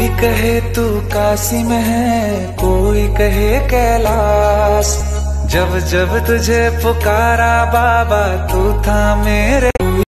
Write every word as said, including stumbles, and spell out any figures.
कहे तू काशी में है, कोई कहे कैलाश। जब जब तुझे पुकारा बाबा, तू था मेरे